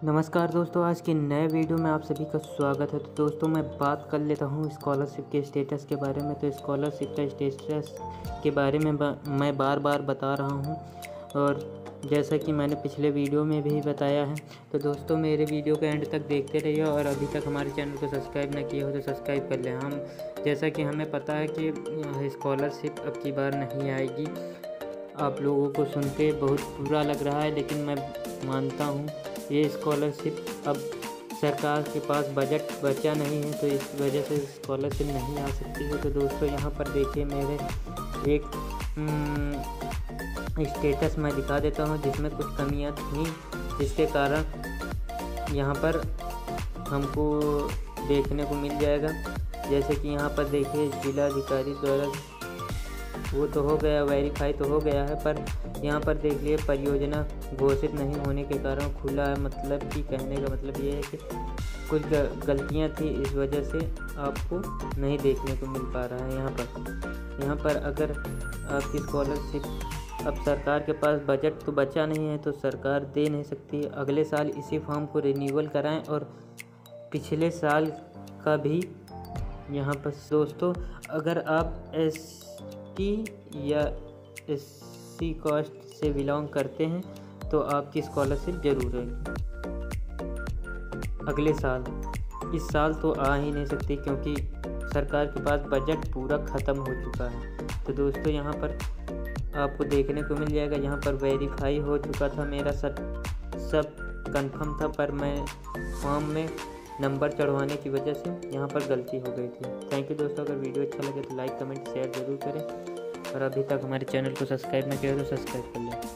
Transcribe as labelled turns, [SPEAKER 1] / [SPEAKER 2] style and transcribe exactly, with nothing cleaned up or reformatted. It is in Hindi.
[SPEAKER 1] नमस्कार दोस्तों, आज के नए वीडियो में आप सभी का स्वागत है। तो दोस्तों मैं बात कर लेता हूँ स्कॉलरशिप के स्टेटस के बारे में। तो स्कॉलरशिप का स्टेटस के बारे में बा, मैं बार बार बता रहा हूँ और जैसा कि मैंने पिछले वीडियो में भी बताया है। तो दोस्तों मेरे वीडियो को एंड तक देखते रहिए और अभी तक हमारे चैनल को सब्सक्राइब न किए हो तो सब्सक्राइब कर लें। हम जैसा कि हमें पता है कि स्कॉलरशिप अब की बार नहीं आएगी। आप लोगों को सुन के बहुत बुरा लग रहा है, लेकिन मैं मानता हूँ ये स्कॉलरशिप अब सरकार के पास बजट बचा नहीं है, तो इस वजह से स्कॉलरशिप नहीं आ सकती है। तो दोस्तों यहाँ पर देखिए मेरे एक स्टेटस मैं दिखा देता हूँ जिसमें कुछ कमियाँ थी, जिसके कारण यहाँ पर हमको देखने को मिल जाएगा। जैसे कि यहाँ पर देखिए जिलाधिकारी द्वारा वो तो हो गया, वेरीफाई तो हो गया है, पर यहाँ पर देखिए परियोजना घोषित नहीं होने के कारण खुला है। मतलब कि कहने का मतलब ये है कि कुछ गलतियाँ थी, इस वजह से आपको नहीं देखने को मिल पा रहा है। यहाँ पर यहाँ पर अगर आपकी स्कॉलरशिप अब सरकार के पास बजट तो बचा नहीं है तो सरकार दे नहीं सकती। अगले साल इसी फॉर्म को रिन्यूअल कराएं और पिछले साल का भी यहाँ पर। दोस्तों अगर आप एस टी या एस सी कास्ट से बिलोंग करते हैं तो आपकी स्कॉलरशिप ज़रूर आएगी अगले साल। इस साल तो आ ही नहीं सकती क्योंकि सरकार के पास बजट पूरा ख़त्म हो चुका है। तो दोस्तों यहाँ पर आपको देखने को मिल जाएगा। यहाँ पर वेरीफाई हो चुका था, मेरा सब सब कंफर्म था, पर मैं फॉर्म में नंबर चढ़वाने की वजह से यहाँ पर गलती हो गई थी। थैंक यू दोस्तों। अगर वीडियो अच्छा लगे तो लाइक कमेंट शेयर ज़रूर करें और अभी तक हमारे चैनल को सब्सक्राइब न किया तो सब्सक्राइब कर लें।